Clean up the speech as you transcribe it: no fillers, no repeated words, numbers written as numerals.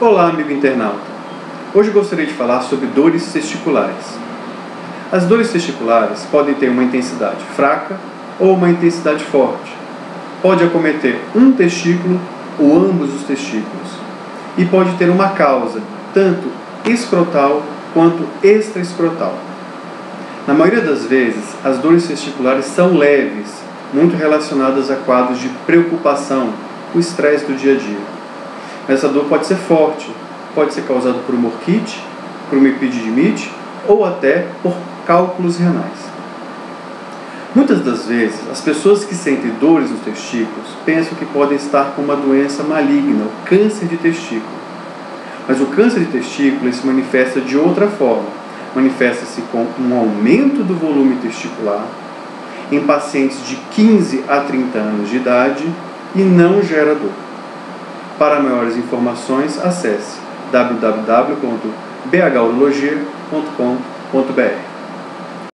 Olá, amigo internauta! Hoje gostaria de falar sobre dores testiculares. As dores testiculares podem ter uma intensidade fraca ou uma intensidade forte. Pode acometer um testículo ou ambos os testículos. E pode ter uma causa, tanto escrotal quanto extraescrotal. Na maioria das vezes, as dores testiculares são leves, muito relacionadas a quadros de preocupação, o estresse do dia a dia. Essa dor pode ser forte, pode ser causada por uma orquite, por uma epididimite ou até por cálculos renais. Muitas das vezes, as pessoas que sentem dores nos testículos pensam que podem estar com uma doença maligna, o câncer de testículo. Mas o câncer de testículo se manifesta de outra forma. Manifesta-se com um aumento do volume testicular em pacientes de 15 a 30 anos de idade e não gera dor. Para maiores informações, acesse www.bhurologia.com.br.